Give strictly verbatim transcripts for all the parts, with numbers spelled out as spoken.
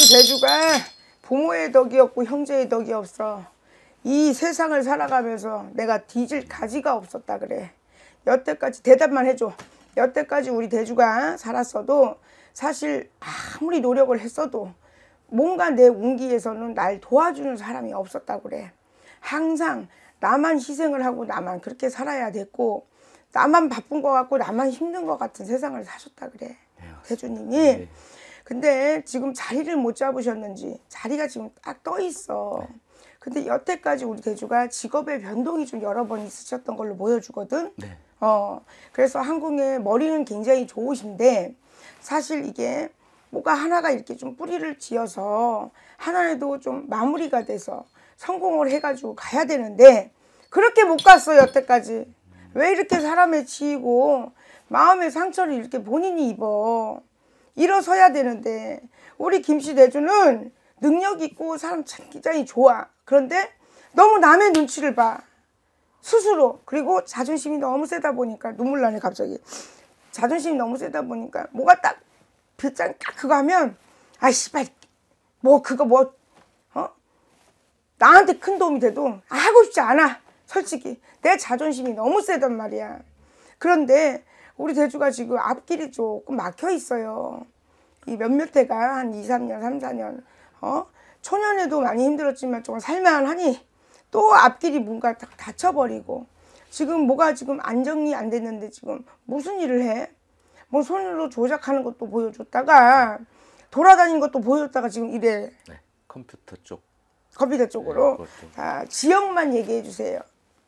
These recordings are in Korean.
대주가 부모의 덕이 없고 형제의 덕이 없어. 이 세상을 살아가면서 내가 뒤질 가지가 없었다 그래. 여태까지 대답만 해줘. 여태까지 우리 대주가 살았어도 사실 아무리 노력을 했어도 뭔가 내 운기에서는 날 도와주는 사람이 없었다 그래. 항상 나만 희생을 하고 나만 그렇게 살아야 됐고 나만 바쁜 것 같고 나만 힘든 것 같은 세상을 사셨다 그래. 네, 대주님이. 네. 근데 지금 자리를 못 잡으셨는지 자리가 지금 딱 떠 있어. 네. 근데 여태까지 우리 대주가 직업의 변동이 좀 여러 번 있으셨던 걸로 보여주거든. 네. 어, 그래서 한국의 머리는 굉장히 좋으신데 사실 이게 뭐가 하나가 이렇게 좀 뿌리를 지어서 하나에도 좀 마무리가 돼서 성공을 해가지고 가야 되는데 그렇게 못 갔어 여태까지. 왜 이렇게 사람에 치이고 마음의 상처를 이렇게 본인이 입어. 일어서야 되는데 우리 김씨 대주는 능력 있고 사람 굉장히 좋아. 그런데 너무 남의 눈치를 봐. 스스로. 그리고 자존심이 너무 세다 보니까 눈물 나네 갑자기. 자존심이 너무 세다 보니까 뭐가 딱 빗장 딱 그거 하면 아 씨발 뭐 그거 뭐 어? 나한테 큰 도움이 돼도 하고 싶지 않아. 솔직히 내 자존심이 너무 세단 말이야. 그런데 우리 대주가 지금 앞길이 조금 막혀 있어요. 이 몇몇 해가 한 이, 삼 년, 삼, 사 년 어? 초년에도 많이 힘들었지만 좀 살만하니 또 앞길이 뭔가 딱 닫혀버리고 지금 뭐가 지금 안정이 안 됐는데 지금 무슨 일을 해? 뭐 손으로 조작하는 것도 보여줬다가 돌아다니는 것도 보여줬다가 지금 이래. 네, 컴퓨터 쪽. 컴퓨터 쪽으로. 네, 자, 지역만 얘기해 주세요.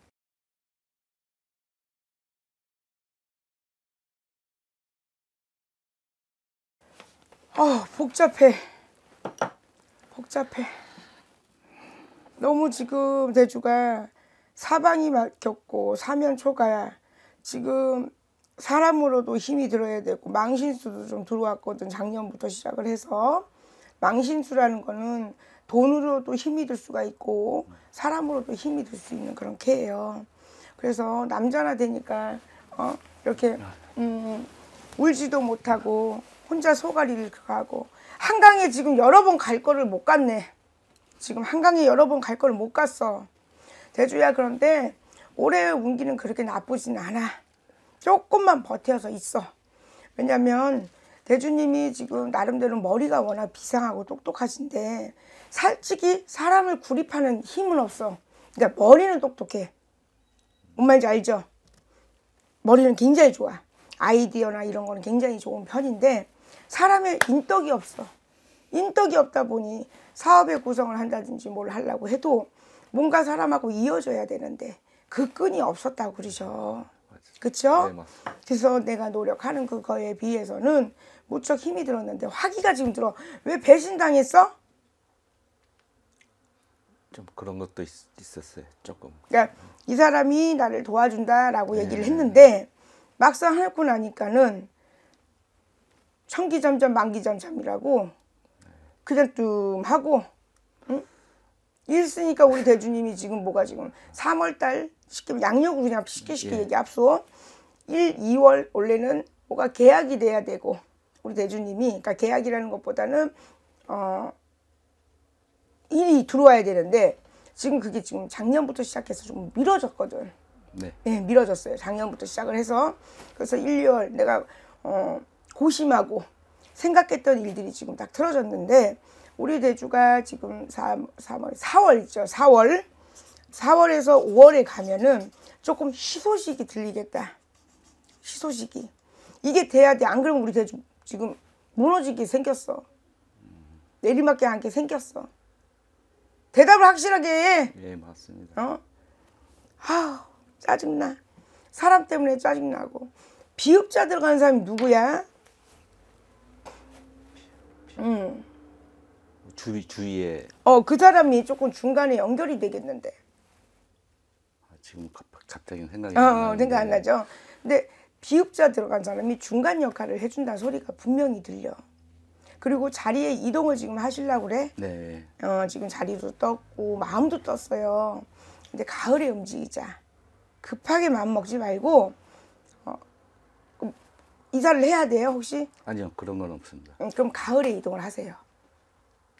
어, 복잡해. 복잡해. 너무 지금 대주가 사방이 막혔고 사면초가야. 지금 사람으로도 힘이 들어야 되고 망신수도 좀 들어왔거든. 작년부터 시작을 해서. 망신수라는 거는 돈으로도 힘이 들 수가 있고 사람으로도 힘이 들 수 있는 그런 개예요. 그래서 남자나 되니까 어, 이렇게 음, 울지도 못하고 혼자 소가리를 가고 한강에 지금 여러 번 갈 거를 못 갔네. 지금 한강에 여러 번 갈 거를 못 갔어. 대주야 그런데 올해의 운기는 그렇게 나쁘진 않아. 조금만 버텨서 있어. 왜냐면 대주님이 지금 나름대로 머리가 워낙 비상하고 똑똑하신데 솔직히 사람을 구립하는 힘은 없어. 그러니까 머리는 똑똑해. 뭔 말인지 알죠? 머리는 굉장히 좋아. 아이디어나 이런 거는 굉장히 좋은 편인데 사람의 인덕이 없어. 인덕이 없다 보니 사업의 구성을 한다든지 뭘 하려고 해도 뭔가 사람하고 이어져야 되는데 그 끈이 없었다고 그러셔. 그쵸? 네, 그래서 내가 노력하는 그거에 비해서는 무척 힘이 들었는데 화기가 지금 들어. 왜 배신당했어? 좀 그런 것도 있, 있었어요. 조금. 그러니까 이 사람이 나를 도와준다라고 네. 얘기를 했는데 막상 하고 나니까는 천기점점 만기점점이라고 그냥 좀 하고 응? 일 쓰니까 우리 대주님이 지금 뭐가 지금 삼월달 쉽게 양력으로 그냥 쉽게 쉽게 예. 얘기 앞서 일, 이월 원래는 뭐가 계약이 돼야 되고 우리 대주님이 그러니까 계약이라는 것보다는 어 일이 들어와야 되는데 지금 그게 지금 작년부터 시작해서 좀 미뤄졌거든. 네. 네, 미뤄졌어요. 작년부터 시작을 해서 그래서 일, 이월 내가 어 고심하고 생각했던 일들이 지금 딱 틀어졌는데 우리 대주가 지금 삼, 삼월, 사월 있죠. 사월. 사월에서 오월에 가면은 조금 희소식이 들리겠다. 희소식이. 이게 돼야 돼. 안 그러면 우리 대주 지금 무너지게 생겼어. 내리막길 않게 생겼어. 대답을 확실하게 해. 예, 맞습니다. 어? 아우, 짜증나. 사람 때문에 짜증나고. 비읍자 들어가는 사람이 누구야? 음. 주위, 주위에. 어, 그 사람이 조금 중간에 연결이 되겠는데. 아, 지금 갑자기 생각이 어, 안 나는데. 생각 안 나죠. 근데 비읍자 들어간 사람이 중간 역할을 해준다는 소리가 분명히 들려. 그리고 자리에 이동을 지금 하시려고 그래. 네. 어, 지금 자리도 떴고 마음도 떴어요. 근데 가을에 움직이자. 급하게 마음 먹지 말고 어, 이사를 해야 돼요 혹시? 아니요, 그런 건 없습니다. 음, 그럼 가을에 이동을 하세요.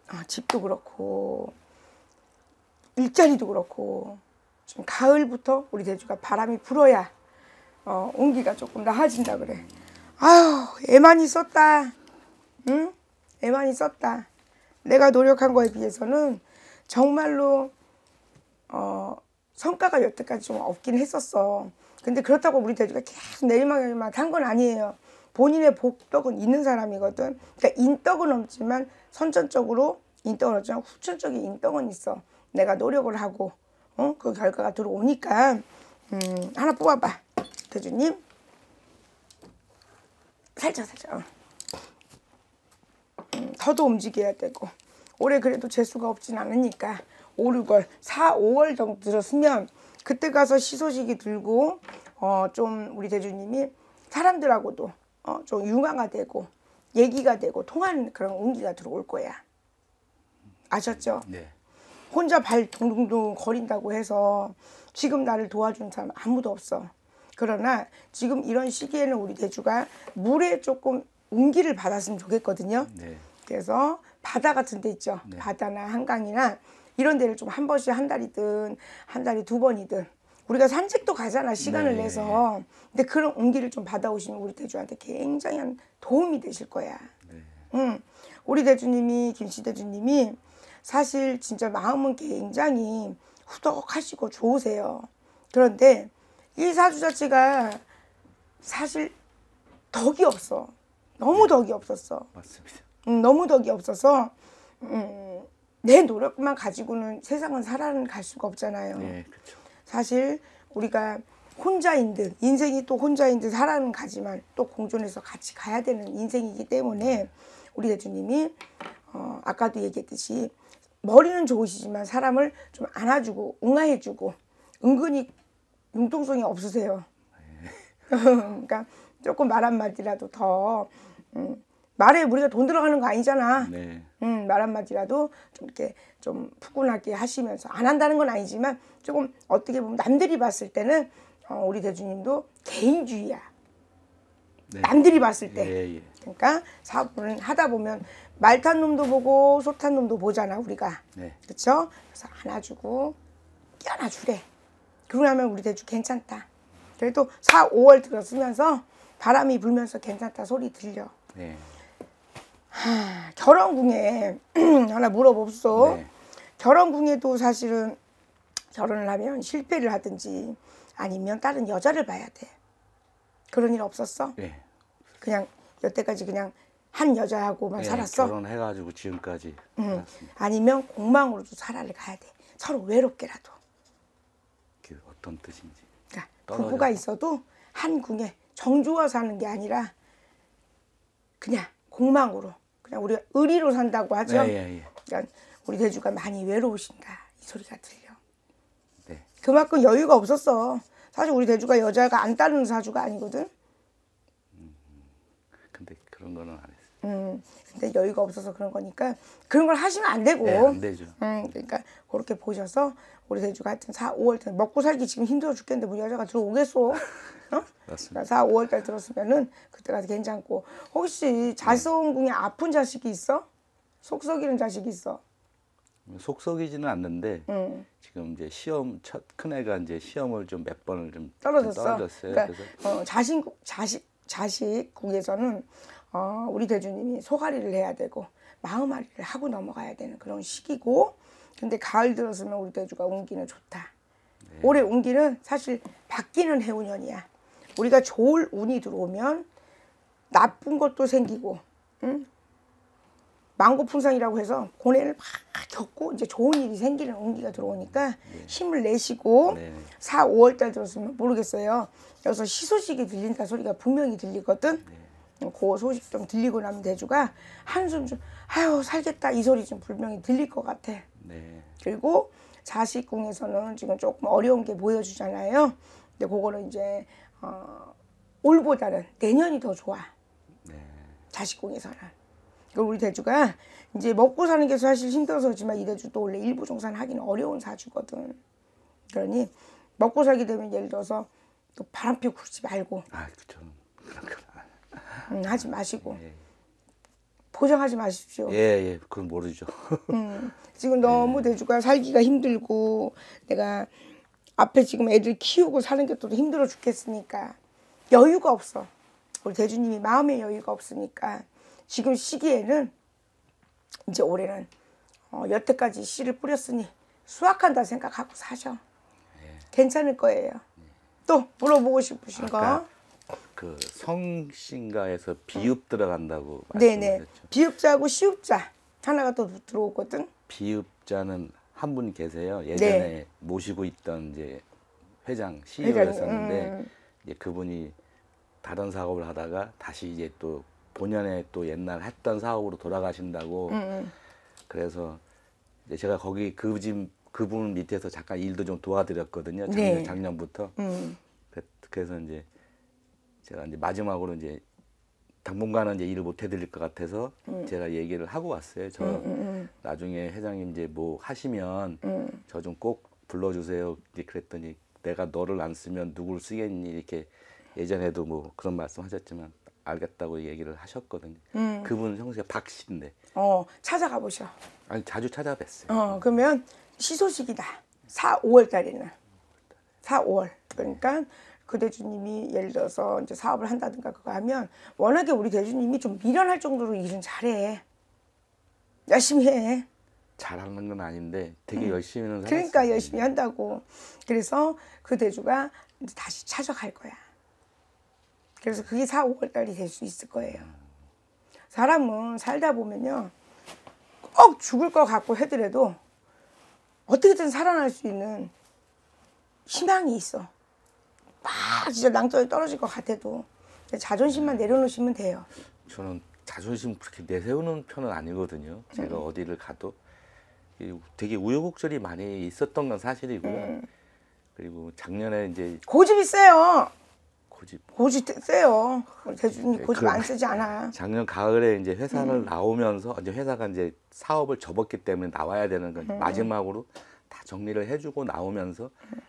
어, 집도 그렇고 일자리도 그렇고 좀 가을부터 우리 대주가 바람이 불어야 어, 운기가 조금 나아진다 그래. 아유, 애 많이 썼다. 응? 애 많이 썼다. 내가 노력한 거에 비해서는 정말로 어, 성과가 여태까지 좀 없긴 했었어. 근데 그렇다고 우리 대주가 계속 내리막내리막 한 건 아니에요. 본인의 복덕은 있는 사람이거든. 그러니까 인덕은 없지만 선천적으로 인덕은 없지만 후천적인 인덕은 있어. 내가 노력을 하고 어? 그 결과가 들어오니까 음, 하나 뽑아봐. 대주님. 살짝 살짝. 어. 음, 더도 움직여야 되고 올해 그래도 재수가 없진 않으니까 오, 육월, 사, 오월 정도 들었으면 그때 가서 희소식이 들고 어, 좀 우리 대주님이 사람들하고도 어, 좀 융화가 되고 얘기가 되고 통하는 그런 운기가 들어올 거야. 아셨죠? 네. 혼자 발 둥둥둥 거린다고 해서 지금 나를 도와주는 사람 아무도 없어. 그러나 지금 이런 시기에는 우리 대주가 물에 조금 운기를 받았으면 좋겠거든요. 네. 그래서 바다 같은 데 있죠. 네. 바다나 한강이나 이런 데를 좀 한 번씩 한 달이든 한 달에 두 번이든 우리가 산책도 가잖아. 시간을 네. 내서. 근데 그런 운기를 좀 받아오시면 우리 대주한테 굉장히 도움이 되실 거야. 네. 응. 우리 대주님이 김씨 대주님이 사실 진짜 마음은 굉장히 후덕하시고 좋으세요. 그런데 이 사주 자체가 사실 덕이 없어. 너무 덕이 없었어. 맞습니다. 음, 너무 덕이 없어서 음, 내 노력만 가지고는 세상은 살아갈 수가 없잖아요. 네, 그렇죠. 사실 우리가 혼자인 듯 인생이 또 혼자인 듯 살아는 가지만 또 공존해서 같이 가야 되는 인생이기 때문에 우리 대주님이 어, 아까도 얘기했듯이 머리는 좋으시지만 사람을 좀 안아주고 웅화해주고 은근히 융통성이 없으세요. 그러니까 조금 말 한마디라도 더 음, 말에 우리가 돈 들어가는 거 아니잖아. 네. 음, 말 한마디라도 좀 이렇게 좀 푸근하게 하시면서 안 한다는 건 아니지만 조금 어떻게 보면 남들이 봤을 때는 어, 우리 대주님도 개인주의야. 네. 남들이 봤을 때. 예, 예. 그러니까 사업을 하다 보면 말 탄 놈도 보고 소 탄 놈도 보잖아 우리가. 네. 그렇죠? 그래서 안아주고 끼안아주래. 그러고 나면 우리 대주 괜찮다. 그래도 사, 오월 들었으면서 바람이 불면서 괜찮다 소리 들려. 네. 하, 결혼궁에 하나 물어봅소. 네. 결혼궁에도 사실은 결혼을 하면 실패를 하든지 아니면 다른 여자를 봐야 돼. 그런 일 없었어? 네. 그냥 여태까지 그냥 한 여자하고만 네, 살았어? 결혼해가지고 지금까지 응. 살았습니다. 아니면 공망으로도 살아를 가야 돼. 서로 외롭게라도. 그 어떤 뜻인지. 그러니까 떨어져서. 부부가 있어도 한 궁에 정주어 사는 게 아니라 그냥 공망으로 그냥 우리가 의리로 산다고 하죠. 네, 예, 예. 그러니까 우리 대주가 많이 외로우신다 이 소리가 들려. 네. 그만큼 여유가 없었어. 사실 우리 대주가 여자가 안 따르는 사주가 아니거든. 근데 그런 거는 안 했어요. 음, 근데 여유가 없어서 그런 거니까 그런 걸 하시면 안 되고. 네, 안 되죠. 음, 그러니까 그렇게 보셔서 우리 대주가 하여튼 사, 오월 달 먹고 살기 지금 힘들어 죽겠는데 뭐 여자가 들어오겠어? 어? 맞습니다. 사, 오월 달 들었으면은 그때가 괜찮고. 혹시 자성궁에 아픈 자식이 있어? 속 썩이는 자식이 있어? 속 썩이지는 않는데 음. 지금 이제 시험 첫 큰애가 이제 시험을 좀 몇 번을 좀 떨어졌어. 떨어졌어요. 그러니까 그래서 어, 자식 자식 자식궁에서는 어, 우리 대주님이 소가리를 해야 되고 마음앓이를 하고 넘어가야 되는 그런 시기고. 근데 가을 들었으면 우리 대주가 운기는 좋다. 네. 올해 운기는 사실 바뀌는 해운년이야. 우리가 좋을 운이 들어오면 나쁜 것도 생기고, 응? 망고풍상이라고 해서 고뇌를 막 겪고 이제 좋은 일이 생기는 운기가 들어오니까 네. 힘을 내시고 네. 사, 오월 달 들었으면 모르겠어요. 여기서 희소식이 들린다 소리가 분명히 들리거든. 네. 그 소식 좀 들리고 나면 대주가 한숨 좀 아유 살겠다 이 소리 좀 분명히 들릴 것 같아. 네. 그리고 자식궁에서는 지금 조금 어려운 게 보여주잖아요. 근데 그거는 이제 어, 올보다는 내년이 더 좋아. 네. 자식궁에서는. 우리 대주가 이제 먹고 사는 게 사실 힘들어서 그렇지만 이 대주도 원래 일부 종사는 하기는 어려운 사주거든. 그러니 먹고 살게 되면 예를 들어서 또 바람 피우고 그러지 말고. 아, 그렇죠. 그런 거 응, 하지 마시고. 네. 보장하지 마십시오. 예, 예, 그건 모르죠. 음, 지금 너무 대주가 살기가 힘들고 내가 앞에 지금 애들 키우고 사는 게 또 힘들어 죽겠으니까 여유가 없어. 우리 대주님이 마음의 여유가 없으니까 지금 시기에는 이제 올해는 어, 여태까지 씨를 뿌렸으니 수확한다 생각하고 사셔. 괜찮을 거예요. 또 물어보고 싶으신 거? 그 성신가에서 비읍 들어간다고 네네. 말씀하셨죠. 비읍자하고 시읍자 하나가 또 들어오거든. 비읍자는 한 분 계세요. 예전에 네. 모시고 있던 이제 회장 회장님, 씨이오였었는데 음. 이제 그분이 다른 사업을 하다가 다시 이제 또 본연의 또 옛날 했던 사업으로 돌아가신다고. 음. 그래서 이제 제가 거기 그 집 그분 밑에서 잠깐 일도 좀 도와드렸거든요. 작년, 네. 작년부터. 음. 그- 그래서 이제 제가 이제 마지막으로 이제 당분간은 이제 일을 못 해드릴 것 같아서 음. 제가 얘기를 하고 왔어요. 저 나중에 회장님 이제 뭐 하시면 음. 저 좀 꼭 불러주세요. 이제 그랬더니 내가 너를 안 쓰면 누구를 쓰겠니? 이렇게 예전에도 뭐 그런 말씀하셨지만 알겠다고 얘기를 하셨거든요. 음. 그분 형수가 박 씨인데 어, 찾아가 보셔. 아니 자주 찾아뵀어요. 어, 그러면 시소식이다. 사, 오월 달에는. 사, 오월. 그러니까 그 대주님이 예를 들어서 이제 사업을 한다든가 그거 하면 워낙에 우리 대주님이 좀 미련할 정도로 일은 잘해. 열심히 해. 잘하는 건 아닌데 되게 열심히는 살았어요. 그러니까 열심히 한다고. 그래서 그 대주가 이제 다시 찾아갈 거야. 그래서 그게 사, 오월 달이 될 수 있을 거예요. 사람은 살다 보면요. 꼭 죽을 것 같고 하더라도 어떻게든 살아날 수 있는 희망이 있어. 막 진짜 낭떠러지 떨어질 것 같아도 자존심만 내려놓으시면 돼요. 저는 자존심 그렇게 내세우는 편은 아니거든요. 제가 어디를 가도 되게 우여곡절이 많이 있었던 건 사실이고요. 음. 그리고 작년에 이제 고집이 세요. 고집 고집 세요. 우리 대주님 고집 그럼- 안 세지 않아. 작년 가을에 이제 회사를 음. 나오면서 이제 회사가 이제 사업을 접었기 때문에 나와야 되는 건 음. 마지막으로 다 정리를 해주고 나오면서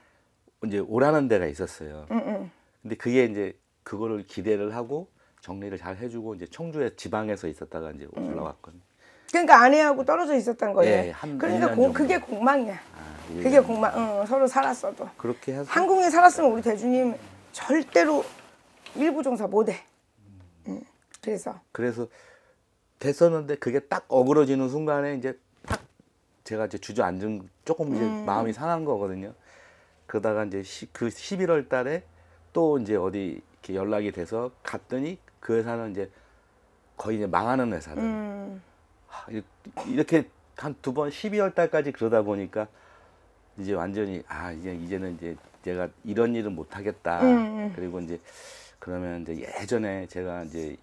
이제 오라는 데가 있었어요. 응, 응. 근데 그게 이제 그거를 기대를 하고 정리를 잘 해주고 이제 청주에 지방에서 있었다가 이제 음. 올라왔거든요. 그러니까 아내하고 떨어져 있었던 거예요. 예, 한 그러니까 일 년 고- 정도. 그게 공망이야. 아, 그게 일 년. 공망. 응, 서로 살았어도. 그렇게 해서 한국에 살았으면 우리 대주님 절대로 일부 종사 못해. 응. 그래서 그래서 됐었는데 그게 딱 어그러지는 순간에 이제 딱 제가 이제 주저앉은 조금 이제 음. 마음이 상한 거거든요. 그러다가 이제 시, 그 십일월 달에 또 이제 어디 이렇게 연락이 돼서 갔더니 그 회사는 이제 거의 이제 망하는 회사들. 음, 하, 이- 이렇게 한 두 번 십이월 달까지 그러다 보니까 이제 완전히 아 이제 이제는 이제 제가 이런 일은 못 하겠다. 음. 그리고 이제 그러면 이제 예전에 제가 이제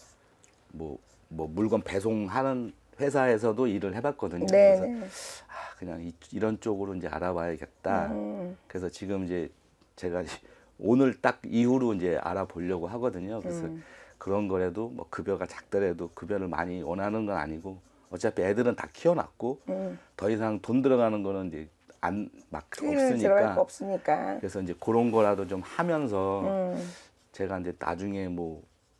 뭐, 뭐 물건 배송하는 회사에서도 일을 해봤거든요. 네, 그래서 네. 아, 그냥 이, 이런 쪽으로 이제 알아봐야겠다. 음. 그래서 지금 이제 제가 오늘 딱 이후로 이제 알아보려고 하거든요. 그래서 음. 그런 거라도 뭐 급여가 작더라도 급여를 많이 원하는 건 아니고 어차피 애들은 다 키워놨고 음. 더 이상 돈 들어가는 거는 이제 안 막 트레이닝 들어갈 거 없으니까 없으니까. 그래서 이제 그런 거라도 좀 하면서 음. 제가 이제 나중에 뭐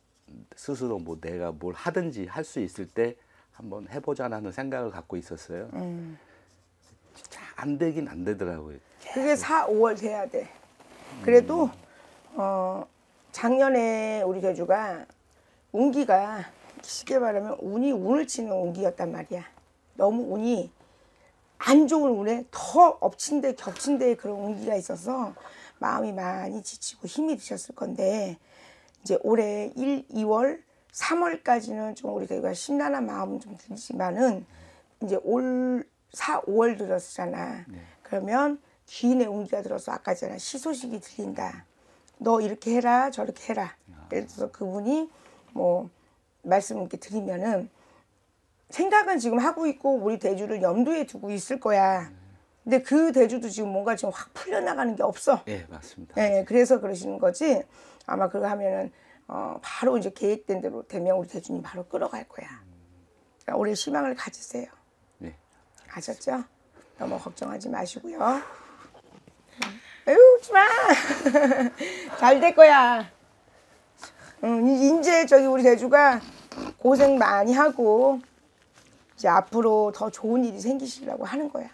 스스로 뭐 내가 뭘 하든지 할 수 있을 때 한번 해보자는 생각을 갖고 있었어요. 음. 진짜 안 되긴 안 되더라고요. 그게 사, 오월 돼야 돼. 그래도 어 작년에 우리 대주가 운기가 쉽게 말하면 운이 운을 치는 운기였단 말이야. 너무 운이 안 좋은 운에 더 엎친 데 겹친 데에 그런 운기가 있어서 마음이 많이 지치고 힘이 드셨을 건데 이제 올해 일, 이월, 삼월까지는 좀 우리 대주가 심란한 마음은 좀 들지만은 이제 올 사, 오월 들었잖아. 그러면 귀인의 운기가 들어서 아까 전에 시소식이 들린다. 너 이렇게 해라 저렇게 해라. 예를 들어서 그분이 뭐 말씀 이렇게 드리면은 생각은 지금 하고 있고 우리 대주를 염두에 두고 있을 거야. 근데 그 대주도 지금 뭔가 지금 확 풀려나가는 게 없어. 예, 맞습니다. 예, 그래서 그러시는 거지. 아마 그거 하면은 어, 바로 이제 계획된 대로 되면 우리 대주님 바로 끌어갈 거야. 그러니까 올해 희망을 가지세요. 네. 아셨죠? 너무 걱정하지 마시고요. 에휴, 웃지 마. 잘 될 거야. 응, 이제 저기 우리 대주가 고생 많이 하고 이제 앞으로 더 좋은 일이 생기시려고 하는 거야.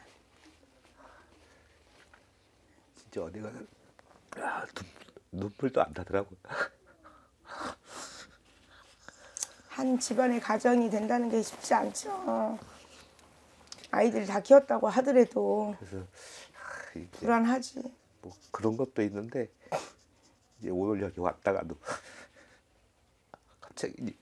진짜 어디 가서 아, 눈, 눈물도 안 나더라고요. 한 집안의 가정이 된다는 게 쉽지 않죠. 아이들 다 키웠다고 하더라도 그래서 아, 이제 불안하지. 뭐 그런 것도 있는데 이제 오늘 여기 왔다가도 갑자기 이제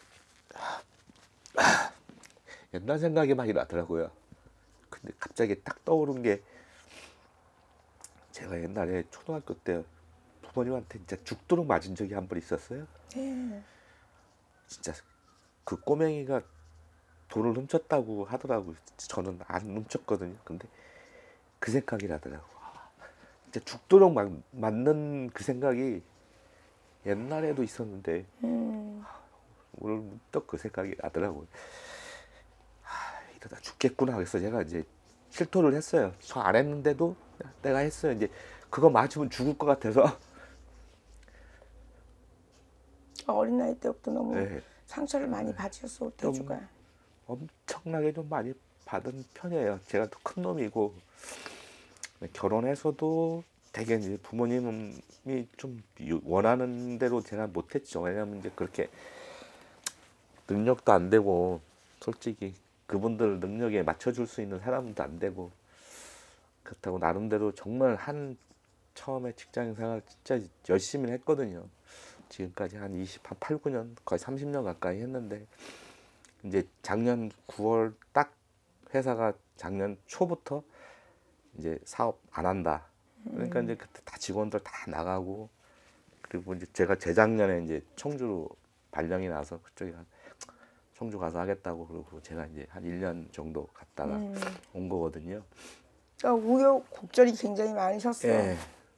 옛날 생각이 많이 나더라고요. 근데 갑자기 딱 떠오른 게 제가 옛날에 초등학교 때 부모님한테 진짜 죽도록 맞은 적이 한 번 있었어요. 네. 진짜 그 꼬맹이가 돈을 훔쳤다고 하더라고요. 저는 안 훔쳤거든요. 근데 그 생각이 나더라고. 진짜 죽도록 맞, 맞는 그 생각이 옛날에도 있었는데 음. 오늘 문득 그 생각이 나더라고요. 아, 이러다 죽겠구나. 그래서 제가 이제 실토를 했어요. 저 안 했는데도 내가 했어요. 이제 그거 맞으면 죽을 것 같아서. 어린 나이 때부터 너무 네. 상처를 많이 받으셨어, 대주가. 엄청나게 좀 많이 받은 편이에요. 제가 또 큰 놈이고 결혼해서도 되게 이제 부모님이 좀 원하는 대로 제가 못했죠. 왜냐면 이제 그렇게 능력도 안 되고 솔직히 그분들 능력에 맞춰줄 수 있는 사람도 안 되고 그렇다고 나름대로 정말 한 처음에 직장 생활 진짜 열심히 했거든요. 지금까지 한 이십, 한 팔, 구 년 거의 삼십 년 가까이 했는데 이제 작년 구월 딱 회사가 작년 초부터 이제 사업 안 한다. 그러니까 음. 이제 그때 다 직원들 다 나가고 그리고 이제 제가 재작년에 이제 청주로 발령이 나서 그쪽에 청주 가서 하겠다고 그러고 제가 이제 한 일 년 정도 갔다가 음. 온 거거든요. 그러니까 우여곡절이 굉장히 많으셨어요. 예.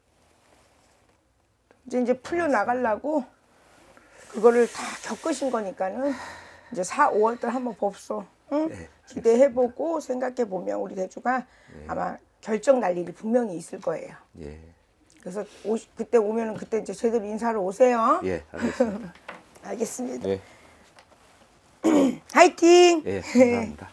이제 이제 풀려 나가려고 그거를 다 겪으신 거니까는 이제 사, 오월 달 한번 봅소. 응? 네, 기대해보고 생각해보면 우리 대주가 네. 아마 결정 날 일이 분명히 있을 거예요. 예. 그래서 오, 그때 오면은 그때 이제 제대로 인사를 오세요. 예, 알겠습니다. 알겠습니다. 예. 화이팅! 예, 감사합니다.